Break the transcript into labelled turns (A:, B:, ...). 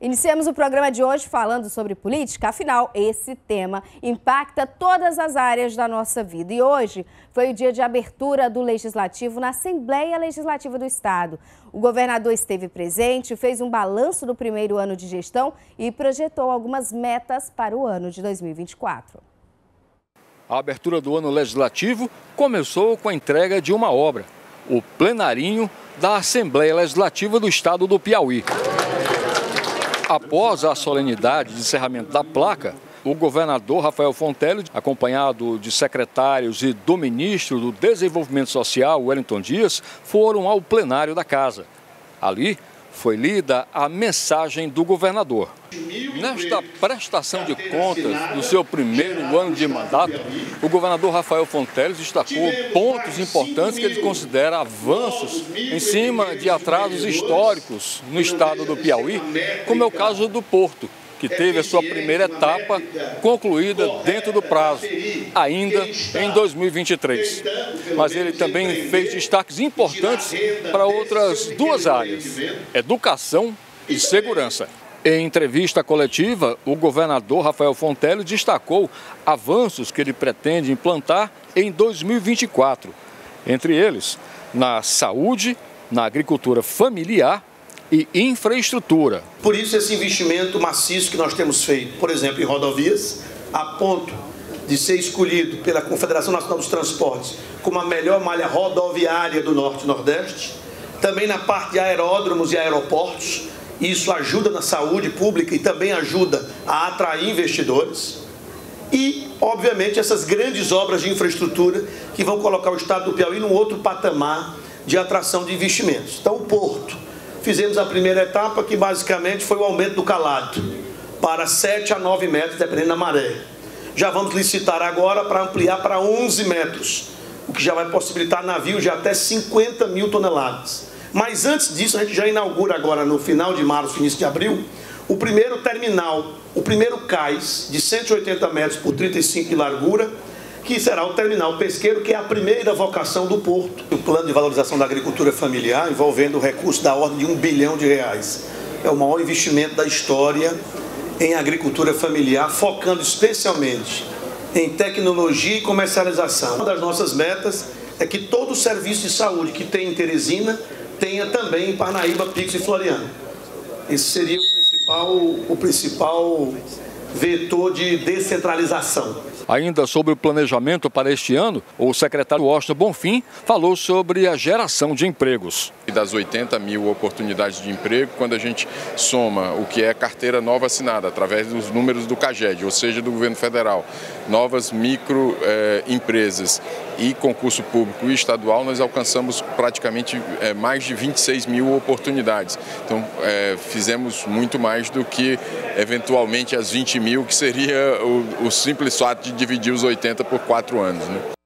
A: Iniciamos o programa de hoje falando sobre política, afinal, esse tema impacta todas as áreas da nossa vida. E hoje foi o dia de abertura do Legislativo na Assembleia Legislativa do Estado. O governador esteve presente, fez um balanço do primeiro ano de gestão e projetou algumas metas para o ano de 2024.
B: A abertura do ano legislativo começou com a entrega de uma obra, o plenarinho da Assembleia Legislativa do Estado do Piauí. Após a solenidade de encerramento da placa, o governador Rafael Fontelli, acompanhado de secretários e do ministro do Desenvolvimento Social, Wellington Dias, foram ao plenário da casa. Ali foi lida a mensagem do governador. Nesta prestação de contas do seu primeiro ano de mandato, o governador Rafael Fontelli destacou pontos importantes que ele considera avanços em cima de atrasos históricos no estado do Piauí, como é o caso do Porto, que teve a sua primeira etapa concluída dentro do prazo, ainda em 2023. Mas ele também fez destaques importantes para outras duas áreas, educação e segurança. Em entrevista coletiva, o governador Rafael Fontelli destacou avanços que ele pretende implantar em 2024, entre eles na saúde, na agricultura familiar e infraestrutura.
C: Por isso esse investimento maciço que nós temos feito, por exemplo, em rodovias, a ponto de ser escolhido pela Confederação Nacional dos Transportes como a melhor malha rodoviária do Norte e Nordeste, também na parte de aeródromos e aeroportos. Isso ajuda na saúde pública e também ajuda a atrair investidores. E, obviamente, essas grandes obras de infraestrutura que vão colocar o estado do Piauí num outro patamar de atração de investimentos. Então, o Porto. Fizemos a primeira etapa, que basicamente foi o aumento do calado, para 7 a 9 metros, dependendo da maré. Já vamos licitar agora para ampliar para 11 metros, o que já vai possibilitar navios de até 50 mil toneladas. Mas antes disso, a gente já inaugura agora, no final de março, início de abril, o primeiro terminal, o primeiro cais de 180 metros por 35 de largura, que será o terminal pesqueiro, que é a primeira vocação do Porto. O plano de valorização da agricultura familiar, envolvendo recursos da ordem de R$1 bilhão. É o maior investimento da história em agricultura familiar, focando especialmente em tecnologia e comercialização. Uma das nossas metas é que todo o serviço de saúde que tem em Teresina tenha também em Parnaíba, Pix e Floriano. Esse seria o principal vetor de descentralização.
B: Ainda sobre o planejamento para este ano, o secretário Washington Bonfim falou sobre a geração de empregos.
D: Das 80 mil oportunidades de emprego, quando a gente soma o que é carteira nova assinada, através dos números do CAGED, ou seja, do governo federal, novas microempresas e concurso público e estadual, nós alcançamos praticamente mais de 26 mil oportunidades. Então, fizemos muito mais do que, eventualmente, as 20 mil, que seria o simples fato de dividir os 80 por 4 anos, né?